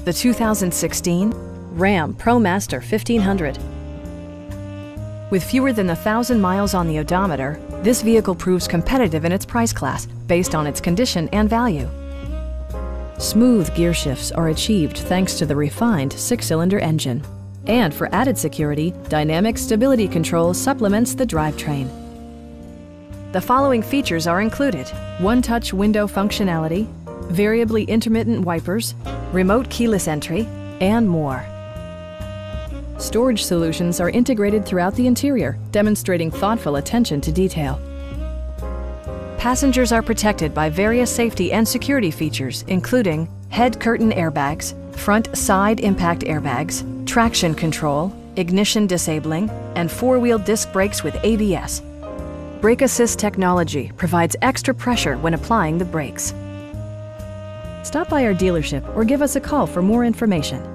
the 2016 Ram ProMaster 1500. With fewer than 1,000 miles on the odometer, this vehicle proves competitive in its price class based on its condition and value. Smooth gear shifts are achieved thanks to the refined 6-cylinder engine. And for added security, dynamic stability control supplements the drivetrain. The following features are included: one-touch window functionality, variably intermittent wipers, remote keyless entry, and more. Storage solutions are integrated throughout the interior, demonstrating thoughtful attention to detail. Passengers are protected by various safety and security features, including head curtain airbags, front side impact airbags, traction control, ignition disabling, and four-wheel disc brakes with ABS. Brake Assist technology provides extra pressure when applying the brakes. Stop by our dealership or give us a call for more information.